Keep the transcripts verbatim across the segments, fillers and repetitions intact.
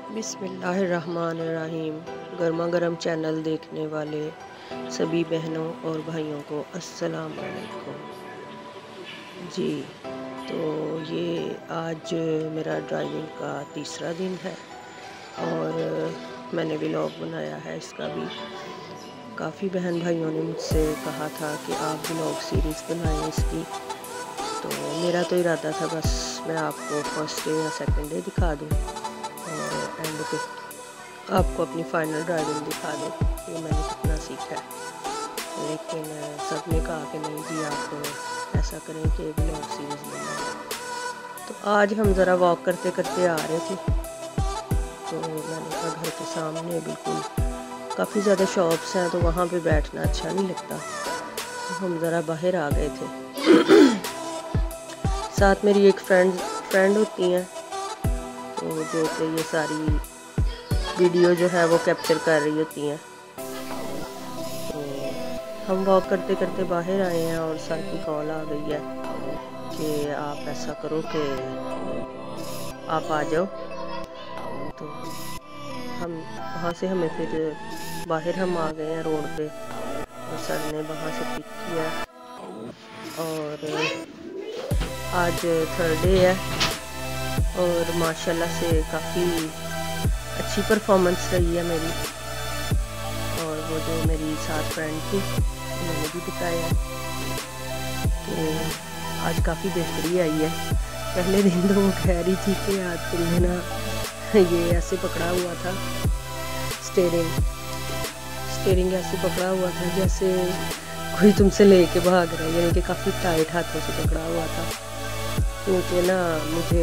बिस्मिल्लाहिर्रहमानिर्रहीम। गर्मा गर्म चैनल देखने वाले सभी बहनों और भाइयों को अस्सलाम वालेकुम जी। तो ये आज मेरा ड्राइविंग का तीसरा दिन है और मैंने व्लॉग बनाया है इसका भी। काफ़ी बहन भाइयों ने मुझसे कहा था कि आप व्लॉग सीरीज़ बनाएं इसकी, तो मेरा तो इरादा था बस मैं आपको फर्स्ट डे या सेकंड डे दिखा दूँ और एंड पे आपको अपनी फाइनल ड्राइविंग दिखा दूँ कि मैंने कितना सीखा है। लेकिन सब ने कहा कि नहीं जी, आप ऐसा करें कि व्लॉग सीरीज़ बनाएं। तो आज हम ज़रा वॉक करते करते आ रहे थे, तो मैंने कहा घर के सामने बिल्कुल काफ़ी ज़्यादा शॉप्स हैं, तो वहाँ पे बैठना अच्छा नहीं लगता, तो हम ज़रा बाहर आ गए थे। साथ मेरी एक फ्रेंड फ्रेंड होती हैं, तो जो कि ये सारी वीडियो जो है वो कैप्चर कर रही होती हैं। तो हम वॉक करते करते बाहर आए हैं और सर की कॉल आ गई है कि आप ऐसा करो कि आप आ जाओ। तो हम वहाँ से हमें फिर बाहर हम आ गए हैं रोड पे, और सर ने वहाँ से पिक किया। और आज थर्ड डे है और माशाल्लाह से काफ़ी अच्छी परफॉर्मेंस रही है मेरी। और वो जो मेरी साथ फ्रेंड थी उन्होंने भी बताया कि आज काफ़ी बेहतरी आई है। पहले दिन तो वो कह रही थी कि आज तुमने ना ये ऐसे पकड़ा हुआ था, स्टीयरिंग स्टीयरिंग ऐसे पकड़ा हुआ था जैसे कोई तुमसे लेके भाग रहा है, यानी कि काफ़ी टाइट हाथों से पकड़ा हुआ था। क्योंकि ना मुझे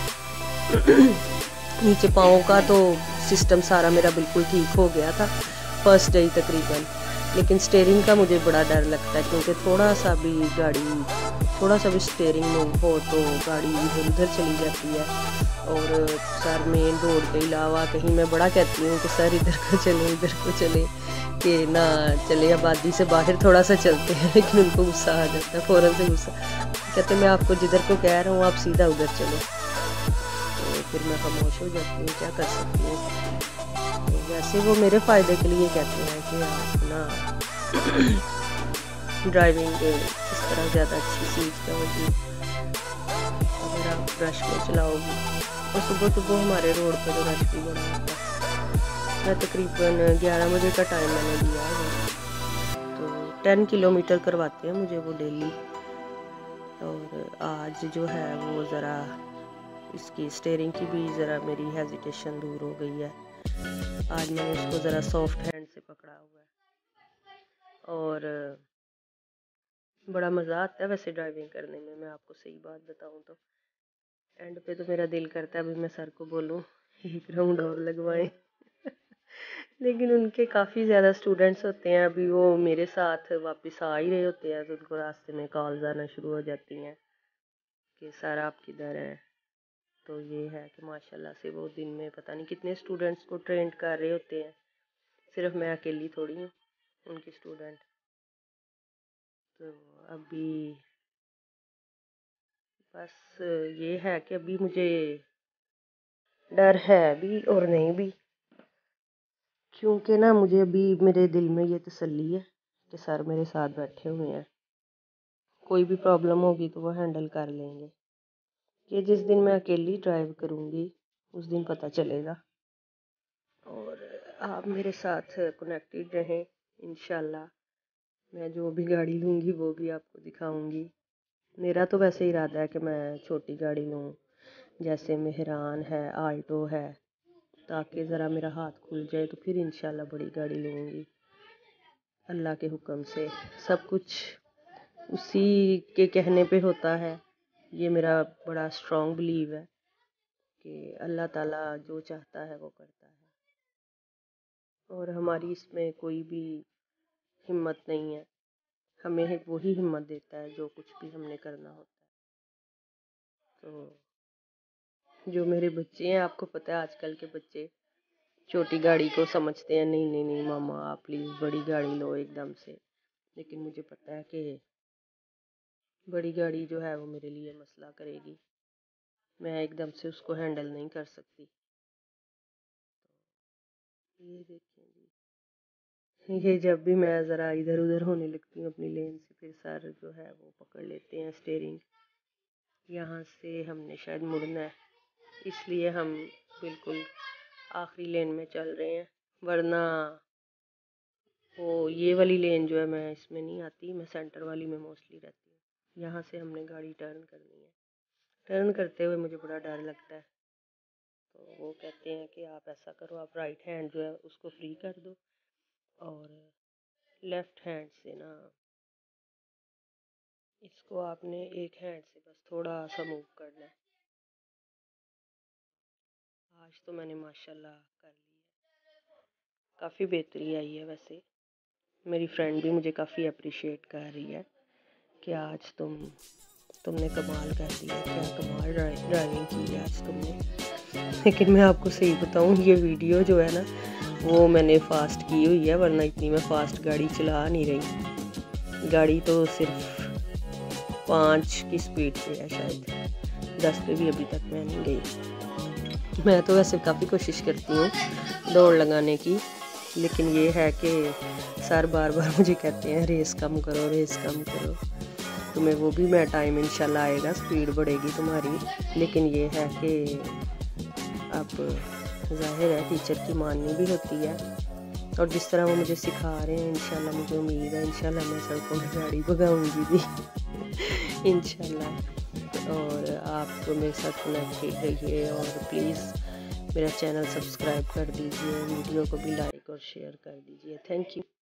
नीचे पाँव का तो सिस्टम सारा मेरा बिल्कुल ठीक हो गया था फर्स्ट डे तकरीबन, लेकिन स्टीयरिंग का मुझे बड़ा डर लगता है, क्योंकि थोड़ा सा भी गाड़ी थोड़ा सा भी स्टीयरिंग मूव हो तो गाड़ी इधर उधर चली जाती है। और सर मेन रोड के अलावा कहीं मैं बड़ा कहती हूँ कि सर इधर को चले इधर को चले, कि ना चले आबादी से बाहर थोड़ा सा चलते हैं, लेकिन उनको गुस्सा आ जाता है, फ़ौरन से गुस्सा कहते मैं आपको जिधर को कह रहा हूँ आप सीधा उधर चलो। तो फिर मैं खामोश हो जाती हूँ, क्या कर सकती हूँ। तो वैसे वो मेरे फ़ायदे के लिए कहते हैं कि आप ना ड्राइविंग इस तरह ज़्यादा अच्छी सीख जाओगी अगर आप रश में चलाओगी। और सुबह सुबह हमारे रोड पर तो रश भी बड़ा होता है। मैं तकरीबन ग्यारह बजे का टाइम मैंने दिया है, तो टेन किलोमीटर करवाते हैं मुझे वो डेली। और आज जो है वो ज़रा इसकी स्टीयरिंग की भी ज़रा मेरी हेजिटेशन दूर हो गई है। आज मैंने इसको ज़रा सॉफ्ट हैंड से पकड़ा हुआ है और बड़ा मज़ा आता है वैसे ड्राइविंग करने में। मैं आपको सही बात बताऊं तो एंड पे तो मेरा दिल करता है अभी मैं सर को बोलूं एक राउंड और लगवाएं। लेकिन उनके काफ़ी ज़्यादा स्टूडेंट्स होते हैं, अभी वो मेरे साथ वापस आ ही रहे होते हैं, तो उनको रास्ते में कॉल्स आना शुरू हो जाती हैं कि सर आप किधर हैं। तो ये है कि माशाल्लाह से वो दिन में पता नहीं कितने स्टूडेंट्स को ट्रेंड कर रहे होते हैं, सिर्फ मैं अकेली थोड़ी हूँ उनकी स्टूडेंट। तो अभी बस ये है कि अभी मुझे डर है भी और नहीं भी, क्योंकि ना मुझे अभी मेरे दिल में ये तसल्ली है कि सर मेरे साथ बैठे हुए हैं, कोई भी प्रॉब्लम होगी तो वो हैंडल कर लेंगे। कि जिस दिन मैं अकेली ड्राइव करूँगी उस दिन पता चलेगा। और आप मेरे साथ कनेक्टेड रहें, इंशाल्लाह मैं जो भी गाड़ी लूँगी वो भी आपको दिखाऊँगी। मेरा तो वैसे इरादा है कि मैं छोटी गाड़ी लूँ, जैसे मेहरान है, आल्टो है, ताकि ज़रा मेरा हाथ खुल जाए तो फिर इंशाल्लाह बड़ी गाड़ी लूँगी। अल्लाह के हुक्म से सब कुछ उसी के कहने पे होता है, ये मेरा बड़ा स्ट्रॉन्ग बिलीव है कि अल्लाह ताला जो चाहता है वो करता है, और हमारी इसमें कोई भी हिम्मत नहीं है। हमें वही हिम्मत देता है जो कुछ भी हमने करना होता है। तो जो मेरे बच्चे हैं, आपको पता है आजकल के बच्चे छोटी गाड़ी को समझते हैं, नहीं नहीं नहीं मामा आप प्लीज़ बड़ी गाड़ी लो एकदम से। लेकिन मुझे पता है कि बड़ी गाड़ी जो है वो मेरे लिए मसला करेगी, मैं एकदम से उसको हैंडल नहीं कर सकती। ये देखें जी, ये जब भी मैं ज़रा इधर उधर होने लगती हूँ अपनी लेन से, फिर सर जो है वो पकड़ लेते हैं स्टेयरिंग। यहाँ से हमने शायद मुड़ना है, इसलिए हम बिल्कुल आखिरी लेन में चल रहे हैं, वरना वो ये वाली लेन जो है मैं इसमें नहीं आती, मैं सेंटर वाली में मोस्टली रहती हूँ। यहाँ से हमने गाड़ी टर्न करनी है। टर्न करते हुए मुझे बड़ा डर लगता है, तो वो कहते हैं कि आप ऐसा करो, आप राइट हैंड जो है उसको फ्री कर दो और लेफ़्ट हैंड से ना इसको आपने एक हैंड से बस थोड़ा सा मूव करना है। आज तो मैंने माशाल्लाह कर ली है, काफ़ी बेहतरी आई है। वैसे मेरी फ्रेंड भी मुझे काफ़ी अप्रिशिएट कर रही है कि आज तुम तुमने कमाल कर दिया, क्या कमाल ड्राइविंग की है आज तुमने। लेकिन मैं आपको सही बताऊं, ये वीडियो जो है ना वो मैंने फ़ास्ट की हुई है, वरना इतनी मैं फ़ास्ट गाड़ी चला नहीं रही। गाड़ी तो सिर्फ पाँच की स्पीड पे है, शायद दस पे भी अभी तक मैं नहीं गई। मैं तो वैसे काफ़ी कोशिश करती हूँ दौड़ लगाने की, लेकिन ये है कि सर बार बार मुझे कहते हैं रेस कम करो, रेस कम करो। तुम्हें वो भी मैं टाइम इंशाल्लाह आएगा, स्पीड बढ़ेगी तुम्हारी। लेकिन ये है कि अब जाहिर है टीचर की माननी भी होती है, और जिस तरह वो मुझे सिखा रहे हैं इंशाल्लाह मुझे उम्मीद है इंशाल्लाह मैं सड़कों में गाड़ी भगाऊंगी भी इंशाल्लाह। और आप मेरे साथ कनेक्टेड रहिए और प्लीज़ मेरा चैनल सब्सक्राइब कर दीजिए, वीडियो को भी लाइक और शेयर कर दीजिए। Thank you.